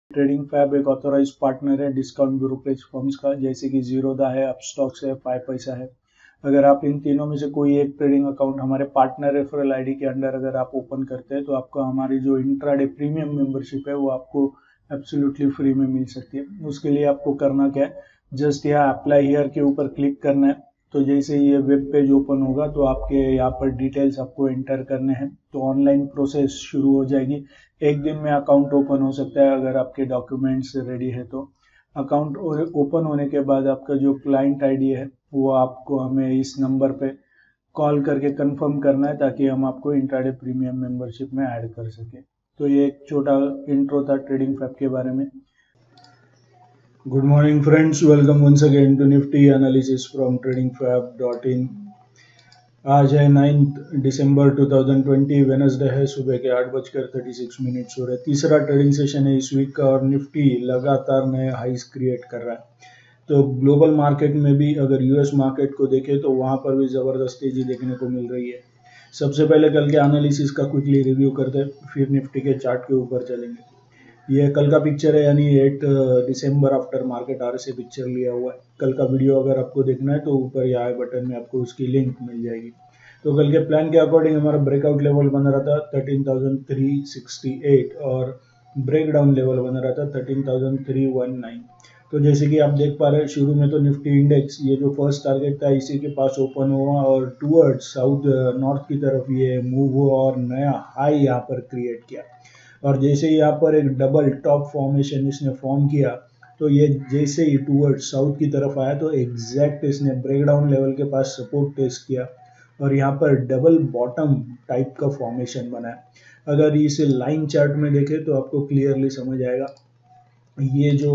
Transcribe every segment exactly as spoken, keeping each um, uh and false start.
Trading Fab एक authorise partner है discount brokerage firms का, जैसे कि जीरोदा है, अपस्टॉक्स है, फाइव पैसा है। अगर आप इन तीनों में से कोई एक ट्रेडिंग अकाउंट हमारे पार्टनर रेफरल आईडी के अंडर अगर आप ओपन करते हैं तो आपको हमारी जो इंट्राडे प्रीमियम मेंबरशिप है वो आपको एब्सोल्युटली फ्री में मिल सकती है। उसके लिए आपको करना क्या है, जस्ट यहाँ अप्लाई हियर के ऊपर क्लिक करना है। तो जैसे ये वेब पेज ओपन होगा तो आपके यहाँ पर डिटेल्स आपको एंटर करने हैं, तो ऑनलाइन प्रोसेस शुरू हो जाएगी। एक दिन में अकाउंट ओपन हो सकता है अगर आपके डॉक्यूमेंट्स रेडी है तो। अकाउंट ओपन होने के बाद आपका जो क्लाइंट आईडी है वो आपको हमें इस नंबर पे कॉल करके कंफर्म करना है, ताकि हम आपको इंट्राडे प्रीमियम मेंबरशिप में ऐड कर सके। तो ये एक छोटा इंट्रो था ट्रेडिंग फैब के बारे में। Good morning friends, welcome once again to Nifty analysis from Trading Fab dot in. आज है नाइन्थ दिसंबर टू थाउजेंड ट्वेंटी, वेनसडे है, सुबह के आठ बजकर थर्टी सिक्स मिनट्स हो रहे। तीसरा ट्रेडिंग सेशन है इस वीक का और निफ्टी लगातार नए हाइस क्रिएट कर रहा है। तो ग्लोबल मार्केट में भी अगर यूएस मार्केट को देखें तो वहां पर भी जबरदस्त तेजी देखने को मिल रही है। सबसे पहले कल के एनालिसिस का क्विकली रिव्यू करते हैं, फिर निफ्टी के चार्ट के ऊपर चलेंगे। ये कल का पिक्चर है, यानी एट दिसंबर आफ्टर मार्केट आर से पिक्चर लिया हुआ है। कल का वीडियो अगर आपको देखना है तो ऊपर या आई बटन में आपको उसकी लिंक मिल जाएगी। तो कल के प्लान के अकॉर्डिंग हमारा ब्रेकआउट लेवल बन रहा था thirteen thousand three sixty eight और ब्रेक डाउन लेवल बन रहा था thirteen thousand three one nine. तो जैसे कि आप देख पा रहे हैं, शुरू में तो निफ्टी इंडेक्स ये जो फर्स्ट टारगेट था इसी के पास ओपन हुआ और टूवर्ड्स साउथ नॉर्थ की तरफ ये मूव हुआ और नया हाई यहाँ पर क्रिएट किया। और जैसे ही यहाँ पर एक डबल टॉप फॉर्मेशन इसने फॉर्म किया तो ये जैसे ही टूवर्ड्स साउथ की तरफ आया तो एग्जैक्ट इसने ब्रेकडाउन लेवल के पास सपोर्ट टेस्ट किया और यहाँ पर डबल बॉटम टाइप का फॉर्मेशन बना है। अगर इसे लाइन चार्ट में देखें तो आपको क्लियरली समझ आएगा। ये जो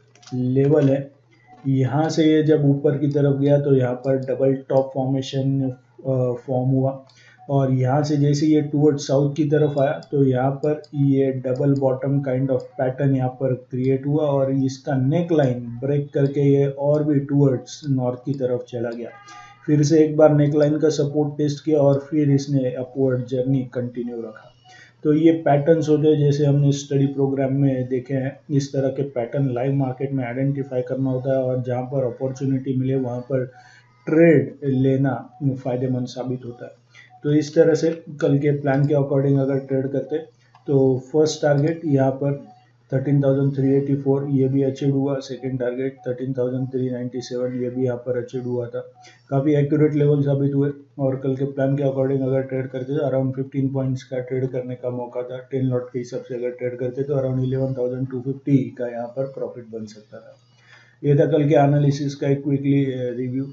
लेवल है यहाँ से ये जब ऊपर की तरफ गया तो यहाँ पर डबल टॉप फॉर्मेशन फॉर्म हुआ और यहाँ से जैसे ये टूवर्ड साउथ की तरफ आया तो यहाँ पर ये double bottom kind of pattern यहाँ पर क्रिएट हुआ और इसका नेक लाइन ब्रेक करके ये और भी टूवर्ड्स नॉर्थ की तरफ चला गया। फिर से एक बार नेक लाइन का सपोर्ट टेस्ट किया और फिर इसने अपवर्ड जर्नी कंटिन्यू रखा। तो ये पैटर्न्स होते हैं, जैसे हमने स्टडी प्रोग्राम में देखे हैं, इस तरह के पैटर्न लाइव मार्केट में आइडेंटिफाई करना होता है और जहाँ पर अपॉर्चुनिटी मिले वहाँ पर ट्रेड लेना फायदेमंद साबित होता है। तो इस तरह से कल के प्लान के अकॉर्डिंग अगर ट्रेड करते तो फर्स्ट टारगेट यहाँ पर thirteen thousand three eighty four ये भी अचीव हुआ। Second target thirteen thousand three ninety seven ये भी यहाँ पर अचीव हुआ था। काफ़ी एक्यूरेट लेवल साबित हुए और कल के प्लान के अकॉर्डिंग अगर ट्रेड करते तो अराउंड फिफ्टीन पॉइंट्स का ट्रेड करने का मौका था। टेन लॉट के हिसाब से अगर ट्रेड करते तो around eleven thousand two fifty का यहाँ पर प्रॉफिट बन सकता था। ये था कल के एनालिसिस का एक क्विकली रिव्यू।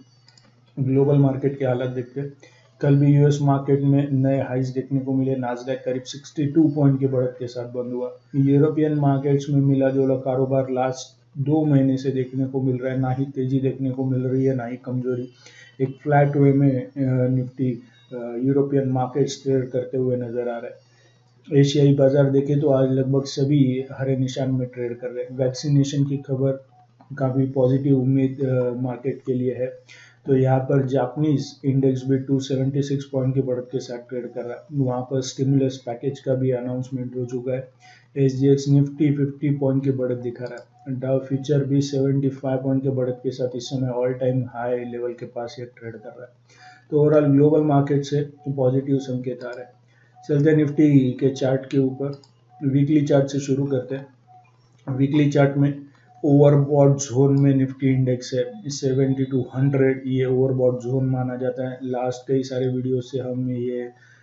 ग्लोबल मार्केट के हालत देखते हैं। कल भी यूएस मार्केट में नए हाइज देखने को मिले। नास्डैक करीब सिक्सटी टू पॉइंट की बढ़त के साथ बंद हुआ। यूरोपियन मार्केट्स में मिला जुला कारोबार लास्ट दो महीने से देखने को मिल रहा है, ना ही तेजी देखने को मिल रही है ना ही कमजोरी। एक फ्लैट वे में निफ्टी यूरोपियन मार्केट्स ट्रेड करते हुए नजर आ रहा है। एशियाई बाजार देखें तो आज लगभग सभी हरे निशान में ट्रेड कर रहे हैं। वैक्सीनेशन की खबर काफ़ी पॉजिटिव उम्मीद मार्केट के लिए है। तो यहाँ पर जापानीज इंडेक्स भी टू सेवेंटी सिक्स पॉइंट की बढ़त के साथ ट्रेड कर रहा है। वहाँ पर स्टिमुलस पैकेज का भी अनाउंसमेंट हो चुका है। एसजीएक्स निफ्टी फिफ्टी पॉइंट की बढ़त दिखा रहा है। डाउ फ्यूचर भी सेवेंटी फाइव पॉइंट की बढ़त के साथ इस समय ऑल टाइम हाई लेवल के पास ये ट्रेड कर रहा है। तो ओवरऑल ग्लोबल मार्केट से पॉजिटिव संकेत आ रहे हैं। चलते निफ्टी के चार्ट के ऊपर, वीकली चार्ट से शुरू करते हैं। वीकली चार्ट में ओवरबॉट जोन में निफ्टी इंडेक्स है सेवेंटी टू हंड्रेड। ये ओवरबॉट जोन माना जाता है। लास्ट कई सारे वीडियो से हम ये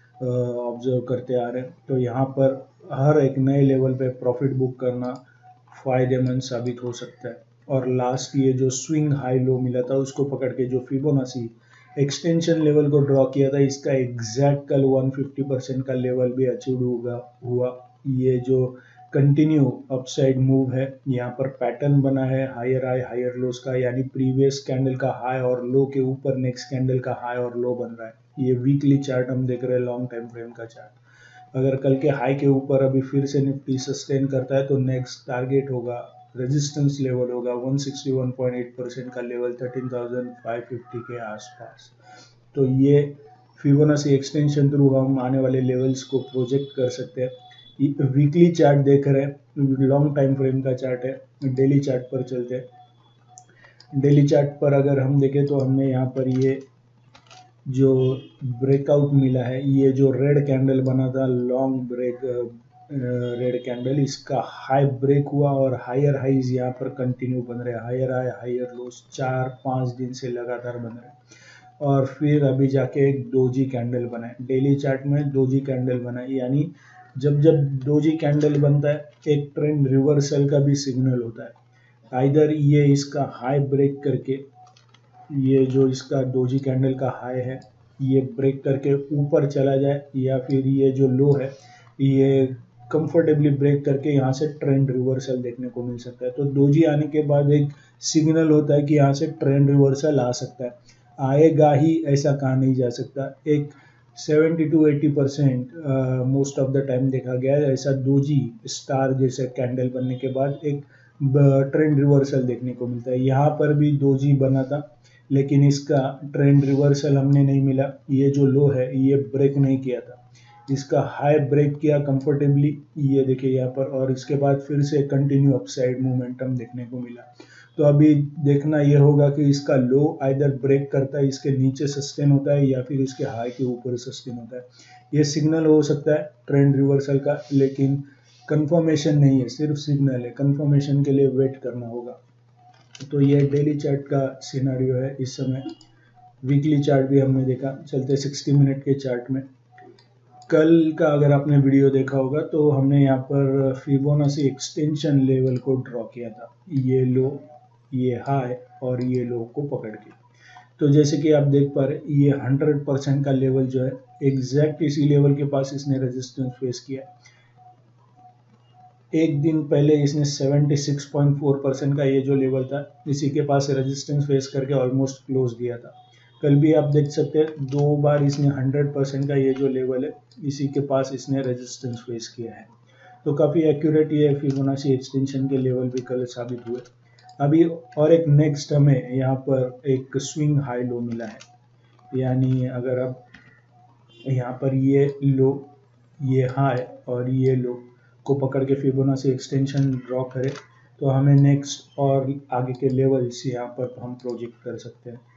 ऑब्जर्व करते आ रहे हैं। तो यहाँ पर हर एक नए लेवल पे प्रॉफिट बुक करना फायदेमंद साबित हो सकता है। और लास्ट ये जो स्विंग हाई लो मिला था उसको पकड़ के जो फिबोनाची एक्सटेंशन लेवल को ड्रॉ किया था, इसका एग्जैक्ट कल वन फिफ्टी परसेंट का लेवल भी अचीव होगा हुआ। ये जो कंटिन्यू अपसाइड मूव है, यहाँ पर पैटर्न बना है हायर हाई हायर लोस का, यानी प्रीवियस कैंडल का हाई और लो के ऊपर नेक्स्ट कैंडल का हाई और लो बन रहा है। ये वीकली चार्ट हम देख रहे हैं, लॉन्ग टाइम फ्रेम का चार्ट। अगर कल के हाई के ऊपर अभी फिर से निफ्टी सस्टेन करता है तो नेक्स्ट टारगेट होगा, रेजिस्टेंस लेवल होगा one sixty one point eight percent का level thirteen thousand five fifty के आसपास। तो ये फिबोनाची एक्सटेंशन थ्रू हम आने वाले लेवल्स को प्रोजेक्ट कर सकते हैं। वीकली चार्ट देख रहे हैं, लॉन्ग टाइम फ्रेम का चार्ट है। डेली चार्ट पर चलते हैं। डेली चार्ट पर अगर हम देखें तो हमने यहाँ पर ये जो ब्रेकआउट मिला है, ये जो रेड कैंडल बना था, लॉन्ग ब्रेक रेड कैंडल, इसका हाई ब्रेक हुआ और हायर हाईज यहाँ पर कंटिन्यू बन रहे हैं। हायर हाई हायर लोस चार पाँच दिन से लगातार बन रहे हैं और फिर अभी जाके एक डोजी कैंडल बना है। डेली चार्ट में डोजी कैंडल बना है, यानी जब जब डोजी कैंडल बनता है एक ट्रेंड रिवर्सल का भी सिग्नल होता है। आइदर ये इसका हाई ब्रेक करके, ये जो इसका डोजी कैंडल का हाई है ये ब्रेक करके ऊपर चला जाए, या फिर ये जो लो है ये कंफर्टेबली ब्रेक करके यहाँ से ट्रेंड रिवर्सल देखने को मिल सकता है। तो डोजी आने के बाद एक सिग्नल होता है कि यहाँ से ट्रेंड रिवर्सल आ सकता है। आएगा ही ऐसा कहा नहीं जा सकता। एक seventy to eighty percent most of the time देखा गया है ऐसा डोजी स्टार जैसे कैंडल बनने के बाद एक ट्रेंड रिवर्सल देखने को मिलता है। यहाँ पर भी डोजी बना था लेकिन इसका ट्रेंड रिवर्सल हमने नहीं मिला। ये जो लो है ये ब्रेक नहीं किया था, इसका हाई ब्रेक किया कंफर्टेबली, ये देखिए यहाँ पर, और इसके बाद फिर से कंटिन्यू अपसाइड मोमेंटम देखने को मिला। तो अभी देखना यह होगा कि इसका लो आइदर ब्रेक करता है, इसके नीचे सस्टेन होता है, या फिर इसके हाई के ऊपर सस्टेन होता है। ये सिग्नल हो सकता है ट्रेंड रिवर्सल का, लेकिन कंफर्मेशन नहीं है, सिर्फ सिग्नल है। कंफर्मेशन के लिए वेट करना होगा। तो ये डेली चार्ट का सिनेरियो है इस समय। वीकली चार्ट भी हमने देखा। चलते सिक्सटी मिनट के चार्ट में। कल का अगर आपने वीडियो देखा होगा तो हमने यहाँ पर फिबोनाची एक्सटेंशन लेवल को ड्रॉ किया था, ये लो, ये हाई और ये लो को पकड़ के। तो जैसे कि आप देख पा रहे ये हंड्रेड परसेंट का लेवल जो है एग्जैक्ट इसी लेवल के पास इसने रेजिस्टेंस फेस किया। एक दिन पहले इसने छिहत्तर पॉइंट चार परसेंट का ये जो लेवल था इसी के पास रेजिस्टेंस फेस करके ऑलमोस्ट क्लोज दिया था। कल भी आप देख सकते हैं दो बार इसने हंड्रेड परसेंट का ये जो लेवल है इसी के पास इसने रेजिस्टेंस फेस किया है। तो काफ़ी एक्यूरेट ये फिबोनाची एक्सटेंशन के लेवल भी कल साबित हुए। अभी और एक नेक्स्ट हमें यहाँ पर एक स्विंग हाई लो मिला है, यानी अगर आप यहाँ पर ये लो, ये हाई और ये लो को पकड़ के फिबोनाची एक्सटेंशन ड्रॉ करें तो हमें नेक्स्ट और आगे के लेवल्स यहाँ पर हम प्रोजेक्ट कर सकते हैं।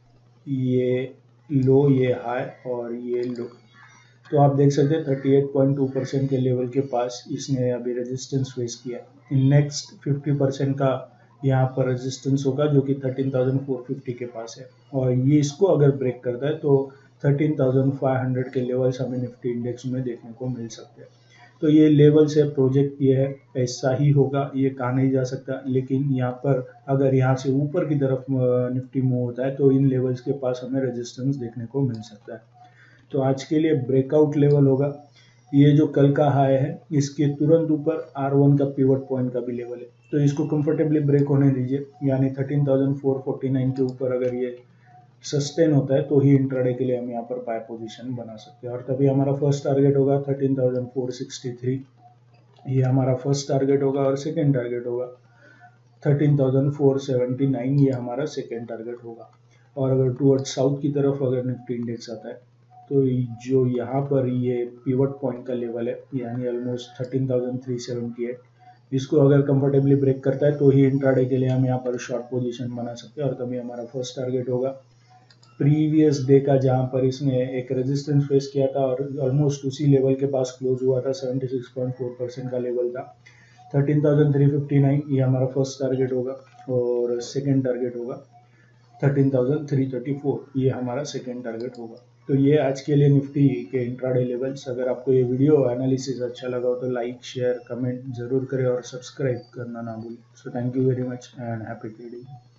ये लो, ये हाई और ये लो। तो आप देख सकते हैं अड़तीस पॉइंट दो परसेंट के लेवल के पास इसने अभी रेजिस्टेंस फेस किया। नेक्स्ट पचास परसेंट का यहाँ पर रेजिस्टेंस होगा जो कि तेरह हज़ार चार सौ पचास के पास है, और ये इसको अगर ब्रेक करता है तो तेरह हज़ार पाँच सौ के लेवल्स हमें निफ्टी इंडेक्स में देखने को मिल सकते हैं। तो ये लेवल से प्रोजेक्ट ये है, ऐसा ही होगा ये कहा नहीं जा सकता, लेकिन यहाँ पर अगर यहाँ से ऊपर की तरफ निफ्टी मूव होता है तो इन लेवल्स के पास हमें रेजिस्टेंस देखने को मिल सकता है। तो आज के लिए ब्रेकआउट लेवल होगा ये जो कल का हाई है, इसके तुरंत ऊपर आर वन का पिवट पॉइंट का भी लेवल है, तो इसको कंफर्टेबली ब्रेक होने दीजिए, यानी तेरह हज़ार चार सौ उनचास के ऊपर अगर ये सस्टेन होता है तो ही इंट्राडे के लिए हम यहाँ पर बाय पोजीशन बना सकते हैं। और तभी हमारा फर्स्ट टारगेट होगा तेरह हज़ार चार सौ तिरसठ, ये हमारा फर्स्ट टारगेट होगा, और सेकेंड टारगेट होगा तेरह हज़ार चार सौ उन्यासी, ये हमारा सेकेंड टारगेट होगा। और अगर टूवर्ड साउथ की तरफ अगर निफ्टी इंडेक्स आता है तो जो यहाँ पर ये पिवट पॉइंट का लेवल है, यानी ऑलमोस्ट तेरह हज़ार तीन सौ अठहत्तर, इसको अगर कंफर्टेबली ब्रेक करता है तो ही इंट्राडे के लिए हम यहाँ पर शॉर्ट पोजीशन बना सकते हैं। और तभी हमारा फर्स्ट टारगेट होगा प्रीवियस डे का, जहाँ पर इसने एक रेजिस्टेंस फेस किया था और ऑलमोस्ट उसी लेवल के पास क्लोज हुआ था, छिहत्तर पॉइंट चार परसेंट का लेवल था तेरह हज़ार तीन सौ उनसठ, ये हमारा फर्स्ट टारगेट होगा। और सेकेंड टारगेट होगा तेरह हज़ार तीन सौ चौंतीस, ये हमारा सेकेंड टारगेट होगा। तो ये आज के लिए निफ्टी के इंट्राडे लेवल्स। अगर आपको ये वीडियो एनालिसिस अच्छा लगा हो तो लाइक, शेयर, कमेंट जरूर करें और सब्सक्राइब करना ना भूलें। So thank you very much and happy trading.